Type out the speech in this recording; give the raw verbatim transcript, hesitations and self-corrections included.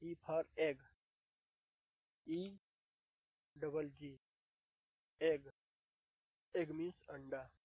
E for egg. E double G. Egg. Egg means anda.